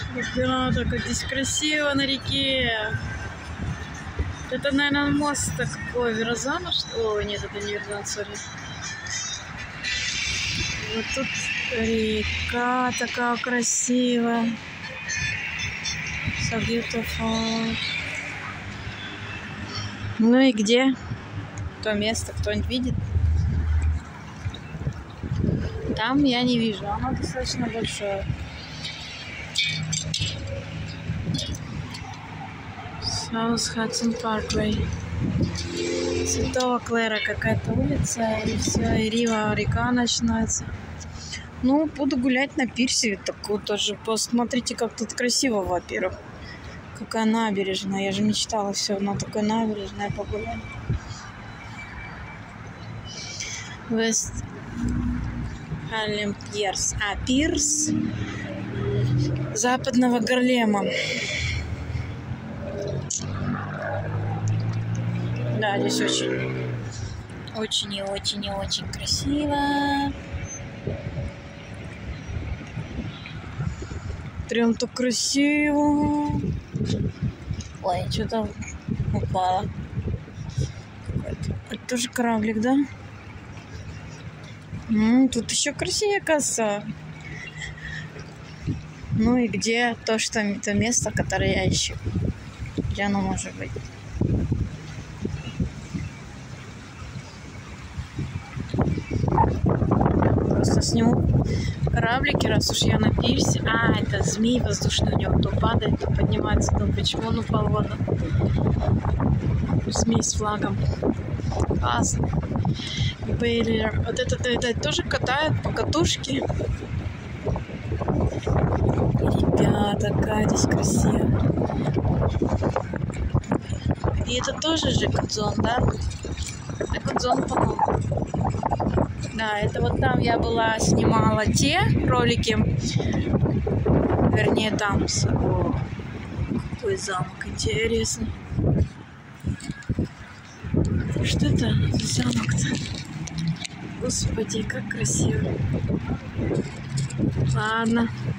Ребята, как здесь красиво на реке. Это, наверное, мост такой, Верзана, что... Ой, нет, это не Верзан, сори. Вот тут река такая красивая. So beautiful. Ну и где то место, кто-нибудь видит? Там я не вижу, оно достаточно большое. South Hudson Parkway. Святого Клэра какая-то улица, и все, и Рива, река начинается. Ну, буду гулять на пирсе. Такую тоже. Посмотрите, как тут красиво, во-первых. Какая набережная. Я же мечтала все на такой набережной погулять. Вест Гарлем Пирс. А, пирс Западного Гарлема. Да, здесь очень и очень красиво. Прям так красиво. Ой, что-то упало. Это тоже кораблик, да? Тут еще красивее, кажется. Ну и где то место, которое я ищу? Где оно может быть? Просто сниму кораблики, раз уж я на пирсе. А, это змей воздушный, у него то падает, то поднимается. Ну почему он упал в воду? Змей с флагом. Классно. Бейлер. Вот это тоже катают по катушке. Ребята, какая здесь красиво. И это тоже же Гудзон, да? Это Гудзон, по-моему. Да, это вот там я была, снимала те ролики. Вернее, там. О, какой замок интересный. Что это за замок-то? Господи, как красиво. Ладно.